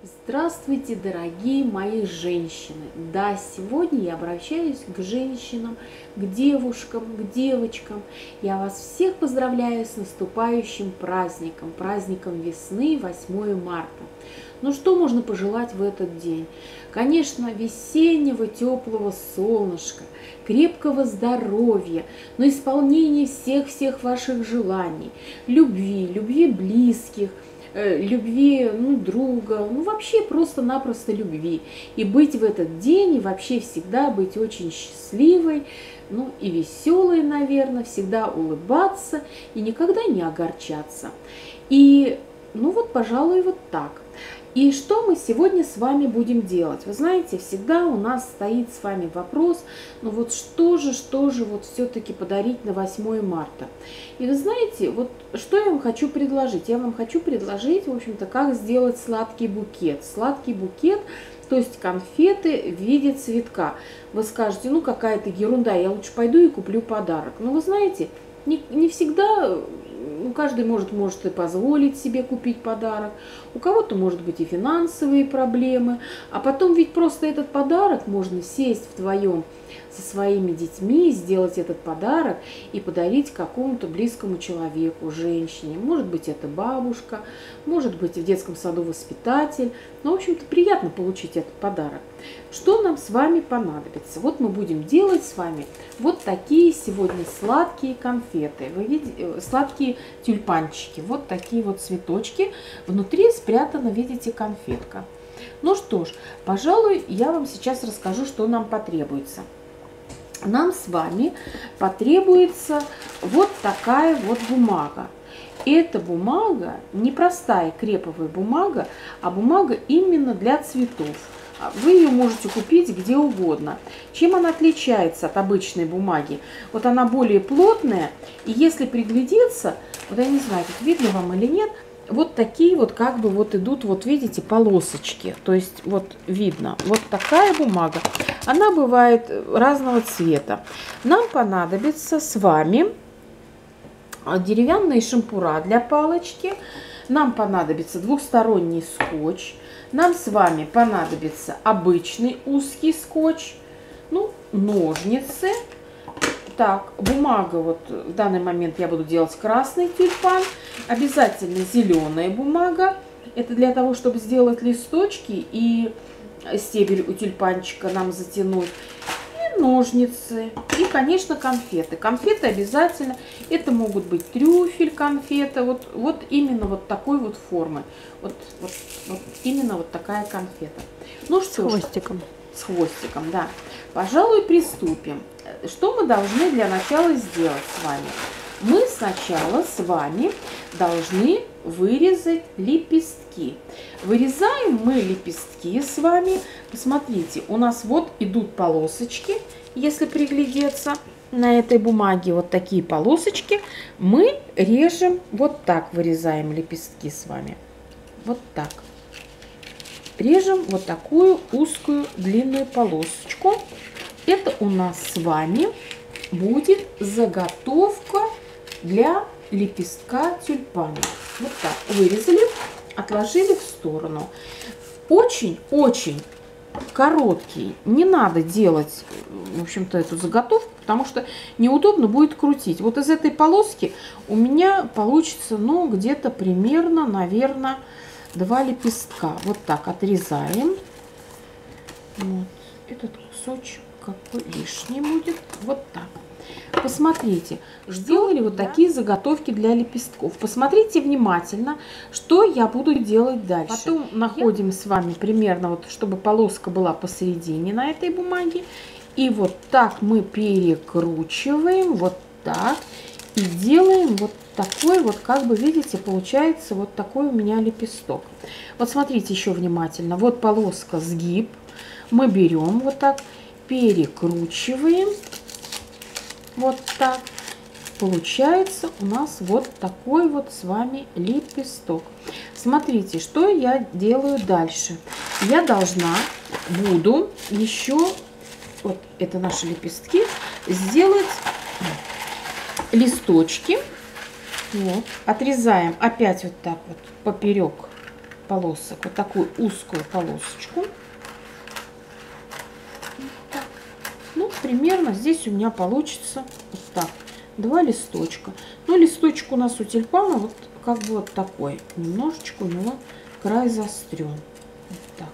Здравствуйте, дорогие мои женщины! Да, сегодня я обращаюсь к женщинам, к девушкам, к девочкам. Я вас всех поздравляю с наступающим праздником, праздником весны, 8 марта. Ну что можно пожелать в этот день? Конечно, весеннего теплого солнышка, крепкого здоровья, но исполнения всех ваших желаний, любви близких, любви друга, вообще просто-напросто любви. И быть в этот день, и вообще всегда быть очень счастливой, и веселой, наверное, всегда улыбаться и никогда не огорчаться. И, пожалуй, вот так. И что мы сегодня с вами будем делать? Вы знаете, всегда у нас стоит с вами вопрос, что же все-таки подарить на 8 марта? И вы знаете, что я вам хочу предложить? Я вам хочу предложить, в общем-то, как сделать сладкий букет. Сладкий букет, то есть конфеты в виде цветка. Вы скажете, какая-то ерунда, я лучше пойду и куплю подарок. Но вы знаете, не всегда... Каждый может и позволить себе купить подарок, у кого-то может быть и финансовые проблемы, а потом ведь просто этот подарок можно сесть вдвоем со своими детьми, сделать этот подарок и подарить какому-то близкому человеку, женщине. Может быть, это бабушка, может быть, в детском саду воспитатель. В общем-то, приятно получить этот подарок. Что нам с вами понадобится? Мы будем делать с вами вот такие сегодня сладкие конфеты. Вы видите, сладкие тюльпанчики. Вот такие вот цветочки. Внутри спрятана, видите, конфетка. Ну что ж, пожалуй, я вам сейчас расскажу, что нам потребуется. Нам с вами потребуется вот такая вот бумага. Эта бумага не простая креповая бумага, а бумага именно для цветов. Вы ее можете купить где угодно. Чем она отличается от обычной бумаги? Она более плотная, и если приглядеться, я не знаю, видно вам или нет, вот такие идут, видите, полосочки. То есть видно, вот такая бумага. Она бывает разного цвета. Нам понадобится с вами деревянные шампура для палочки. Нам понадобится двухсторонний скотч. Нам с вами понадобится обычный узкий скотч. Ножницы. Так, бумага, в данный момент я буду делать красный тюльпан. Обязательно зеленая бумага. Это для того, чтобы сделать листочки и стебель у тюльпанчика нам затянуть. И ножницы. И, конечно, конфеты. Конфеты обязательно. Это могут быть трюфель конфета. Именно такой формы. Именно такая конфета. Ну что ж. С хвостиком. С хвостиком, да. Пожалуй, приступим. Что мы должны для начала сделать с вами? Мы сначала с вами должны вырезать лепестки. Вырезаем мы лепестки с вами. Посмотрите, у нас идут полосочки, если приглядеться на этой бумаге, такие полосочки. Мы режем так, вырезаем лепестки с вами. Вот так. Режем такую узкую длинную полосочку. Это у нас с вами будет заготовка для лепестка тюльпана. Вот так вырезали, отложили в сторону. Очень-очень короткий. Не надо делать, в общем-то, эту заготовку, потому что неудобно будет крутить. Из этой полоски у меня получится, где-то примерно, наверное, 2 лепестка. Вот так отрезаем. Этот кусочек какой лишний будет. Вот так. Посмотрите, сделали такие заготовки для лепестков. Посмотрите внимательно, что я буду делать дальше. Потом находим с вами примерно, чтобы полоска была посередине на этой бумаге. И так мы перекручиваем, вот так. И делаем такой видите, получается такой у меня лепесток. Смотрите еще внимательно. Полоска сгиб. Мы берем так, перекручиваем. Вот так. Получается у нас такой с вами лепесток. Смотрите, что я делаю дальше. Я буду еще, это наши лепестки, сделать листочки. Отрезаем опять так поперек полосок, вот такую узкую полосочку. Вот так. Ну, примерно здесь у меня получится вот так. 2 листочка. Но листочек у нас у тюльпана вот как бы вот такой. Немножечко у него край заострен. Вот так.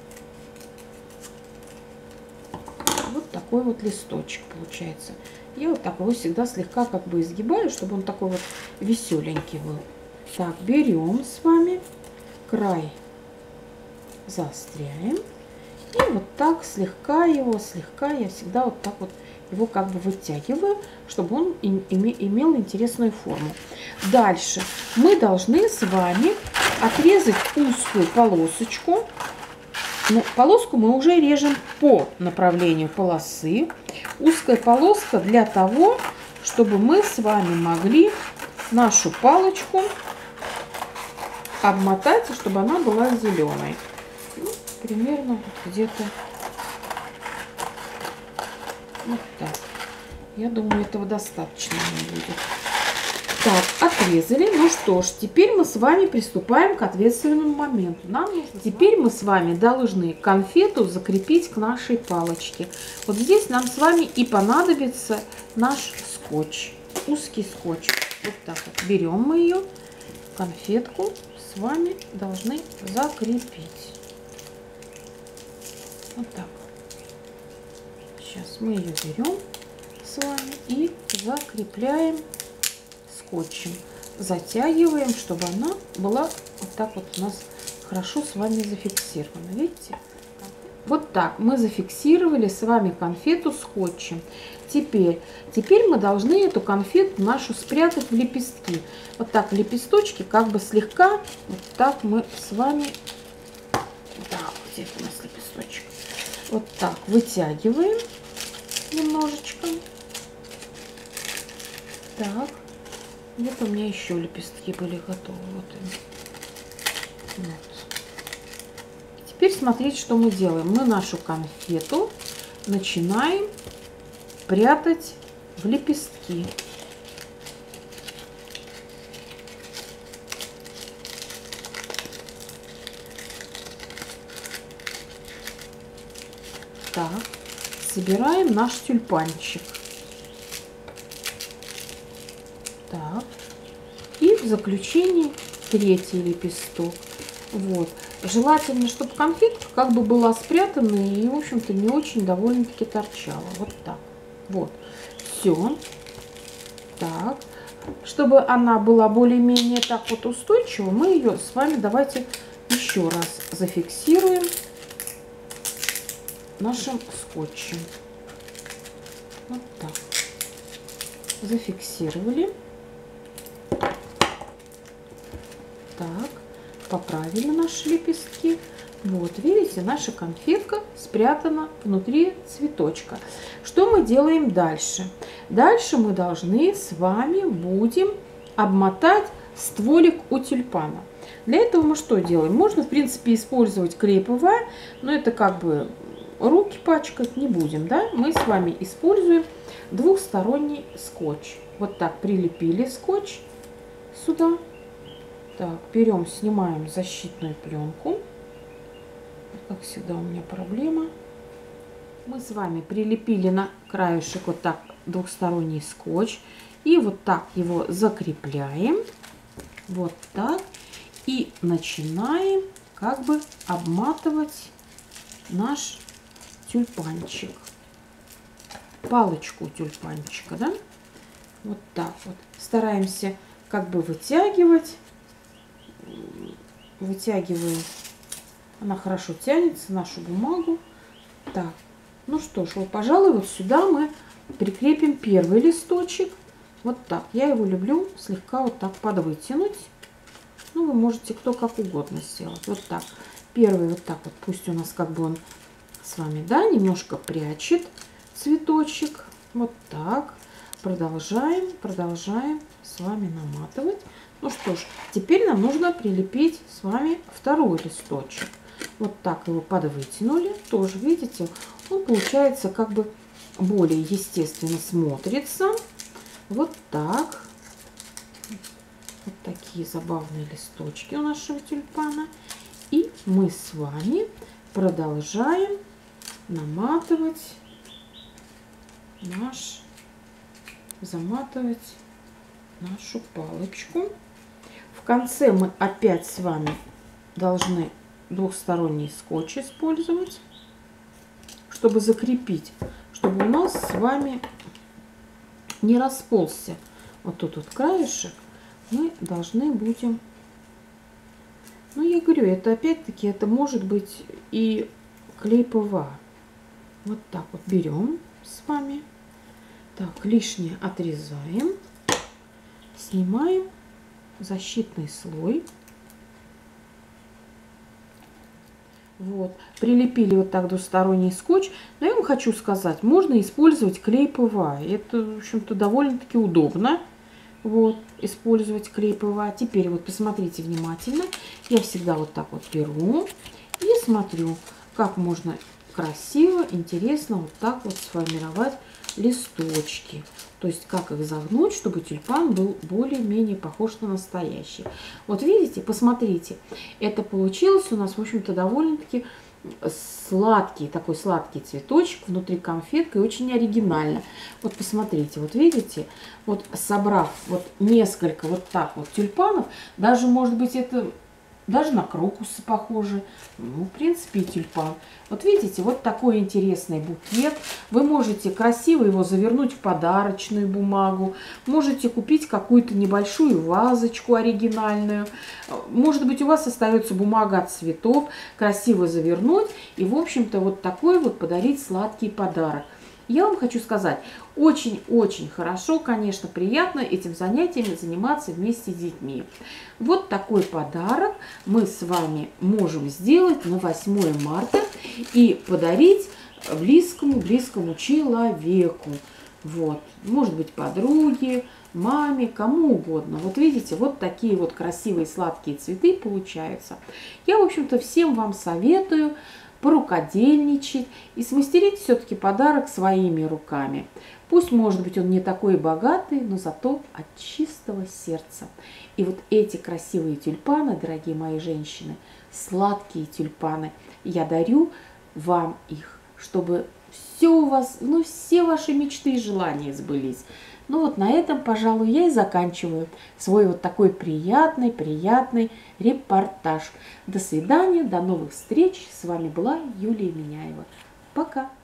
Вот такой вот листочек получается. Я вот так его всегда слегка как бы изгибаю, чтобы он такой вот веселенький был. Так, берем с вами край, заостряем. И вот так слегка его, я всегда вот так вот его как бы вытягиваю, чтобы он имел интересную форму. Дальше мы должны с вами отрезать узкую полосочку. Ну, полоску мы уже режем по направлению полосы. Узкая полоска для того, чтобы мы с вами могли нашу палочку обмотать, чтобы она была зеленой. Ну, примерно где-то вот так. Я думаю, этого достаточно не будет. Так, отрезали. Ну что ж, теперь мы с вами приступаем к ответственному моменту. Теперь мы с вами должны конфету закрепить к нашей палочке. Вот здесь нам с вами и понадобится наш скотч, узкий скотч. Вот так вот. Берем мы ее, конфетку с вами должны закрепить. Вот так. Сейчас мы ее берем с вами и закрепляем скотчем. Затягиваем, чтобы она была вот так вот у нас хорошо с вами зафиксирована. Видите? Вот так мы зафиксировали с вами конфету скотчем. Теперь мы должны эту конфету нашу спрятать в лепестки. Вот так в лепесточки как бы слегка, вот так мы с вами, да, где у нас лепесточек, вот так вытягиваем немножечко. Так, вот у меня еще лепестки были готовы. Вот они. Вот. Теперь смотрите, что мы делаем. Мы нашу конфету начинаем прятать в лепестки. Так, собираем наш тюльпанчик. Так, и в заключении третий лепесток. Вот. Желательно, чтобы конфетка как бы была спрятана и, в общем-то, не очень довольно-таки торчала. Вот так. Вот. Все. Так. Чтобы она была более-менее так вот устойчива, мы ее с вами давайте еще раз зафиксируем нашим скотчем. Вот так. Зафиксировали. Так. Поправили наши лепестки. Вот, видите, наша конфетка спрятана внутри цветочка. Что мы делаем дальше? Дальше мы должны с вами будем обмотать стволик у тюльпана. Для этого мы что делаем? Можно, в принципе, использовать клей ПВА, но это как бы руки пачкать не будем, да? Мы с вами используем двухсторонний скотч. Вот так прилепили скотч сюда. Так, берем, снимаем защитную пленку. Как всегда у меня проблема. Мы с вами прилепили на краешек вот так двухсторонний скотч. И вот так его закрепляем. Вот так. И начинаем как бы обматывать наш тюльпанчик. Палочку тюльпанчика, да? Вот так вот. Стараемся как бы вытягивать. Вытягиваем. Она хорошо тянется, нашу бумагу. Так, ну что ж, вот, пожалуй, вот сюда мы прикрепим первый листочек. Вот так. Я его люблю слегка вот так подвытянуть. Ну, вы можете кто как угодно сделать. Вот так. Первый вот так вот. Пусть у нас как бы он с вами, да, немножко прячет цветочек. Вот так. Продолжаем с вами наматывать. Ну что ж, теперь нам нужно прилепить с вами второй листочек. Вот так его подвытянули. Тоже, видите, он получается как бы более естественно смотрится. Вот так. Вот такие забавные листочки у нашего тюльпана. И мы с вами продолжаем наматывать заматывать нашу палочку. В конце мы опять с вами должны двухсторонний скотч использовать, чтобы закрепить, чтобы у нас с вами не расползся вот тут вот краешек. Мы должны будем, ну я говорю, это опять-таки это может быть и клей ПВА. Вот так вот берем с вами, так, лишнее отрезаем, снимаем защитный слой. Вот, прилепили вот так двусторонний скотч. Но я вам хочу сказать, можно использовать клей ПВА. Это, в общем-то, довольно-таки удобно. Вот, использовать клей ПВА. Теперь вот посмотрите внимательно. Я всегда вот так вот беру и смотрю, как можно красиво, интересно вот так вот сформировать листочки. То есть как их загнуть, чтобы тюльпан был более-менее похож на настоящий. Вот видите, посмотрите, это получилось у нас, в общем-то, довольно-таки сладкий, такой сладкий цветочек, внутри конфетка, и очень оригинально. Вот посмотрите, вот видите, вот собрав вот несколько вот так вот тюльпанов, даже может быть это даже на крокусы похожи, ну, в принципе, и тюльпан. Вот видите, вот такой интересный букет. Вы можете красиво его завернуть в подарочную бумагу, можете купить какую-то небольшую вазочку оригинальную. Может быть, у вас остается бумага от цветов, красиво завернуть и, в общем-то, вот такой вот подарить сладкий подарок. Я вам хочу сказать, очень-очень хорошо, конечно, приятно этим занятиями заниматься вместе с детьми. Вот такой подарок мы с вами можем сделать на 8 марта и подарить близкому человеку. Вот, может быть, подруге, маме, кому угодно. Вот видите, вот такие вот красивые сладкие цветы получаются. Я, в общем-то, всем вам советую порукодельничать и смастерить все-таки подарок своими руками. Пусть, может быть, он не такой богатый, но зато от чистого сердца. И вот эти красивые тюльпаны, дорогие мои женщины, сладкие тюльпаны, я дарю вам их, чтобы все у вас, ну, все ваши мечты и желания сбылись. Ну вот на этом, пожалуй, я и заканчиваю свой вот такой приятный репортаж. До свидания, до новых встреч. С вами была Юлия Миняева. Пока!